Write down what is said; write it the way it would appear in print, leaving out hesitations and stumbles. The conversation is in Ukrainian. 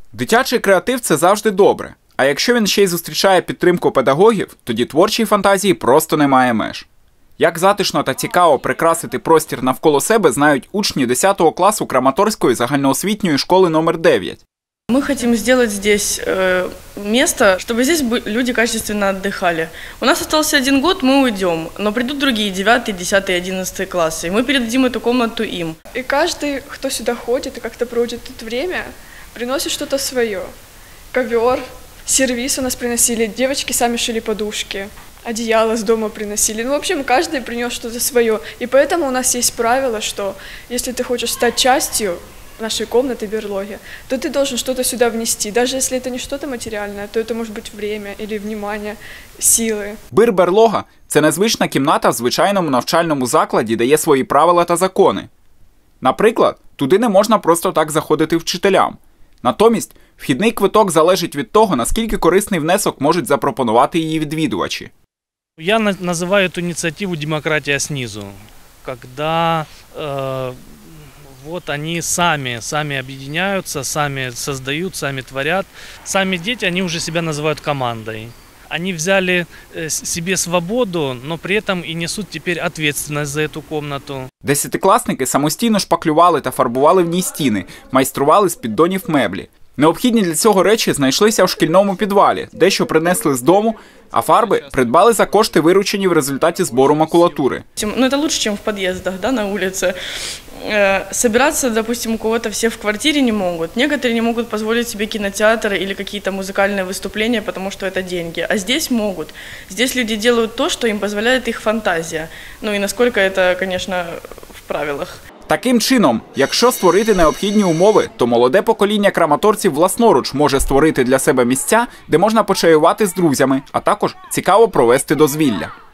Дитячий креатив – це завжди добре. А якщо він ще й зустрічає підтримку педагогів, тоді творчій фантазії просто немає меж. Як затишно та цікаво прикрасити простір навколо себе, знають учні 10 класу Краматорської загальноосвітньої школи номер 9. Мы хотим сделать здесь место, чтобы здесь люди качественно отдыхали. У нас остался 1 год, мы уйдем, но придут другие 9, 10, 11 классы, и мы передадим эту комнату им. И каждый, кто сюда ходит и как-то проводит тут время, приносит что-то свое. Ковер, сервиз у нас приносили, девочки сами шили подушки, одеяло с дома приносили. Ну, в общем, каждый принес что-то свое. И поэтому у нас есть правило, что если ты хочешь стать частью нашей комнаты, берлоги, то ты должен что-то сюда внести. Даже если это не что-то материальное, то это может быть время или внимание, силы. Берлога – це незвична кімната в звичайному навчальному закладі, де є свої правила та закони. Наприклад, туди не можна просто так заходити вчителям. Натомість, вхідний квиток залежить від того, наскільки корисний внесок можуть запропонувати її відвідувачі. Я называю эту инициативу «Демократия снизу», когда вот они сами объединяются, сами создают, сами творят. Сами дети, они уже себя называют командой. Они взяли себе свободу, но при этом и несут теперь ответственность за эту комнату. Десятикласники самостійно шпаклювали та фарбували в ній стіни, майстрували з піддонів меблі. Необхідні для цього речі знайшлися у шкільному підвалі, дещо принесли з дому, а фарби придбали за кошти, виручені в результаті збору макулатури. Ну, это лучше, чем в подъездах, да, на улице. Собираться, допустим, у кого-то все в квартире не могут. Некоторые не могут позволить себе кинотеатры или какие-то музыкальные выступления, потому что это деньги. А здесь могут. Здесь люди делают то, что им позволяет их фантазия. Ну и насколько это, конечно, в правилах. Таким чином, якщо створити необхідні умови, то молоде покоління краматорців власноруч може створити для себе місця, де можна почаювати з друзями, а також цікаво провести дозвілля.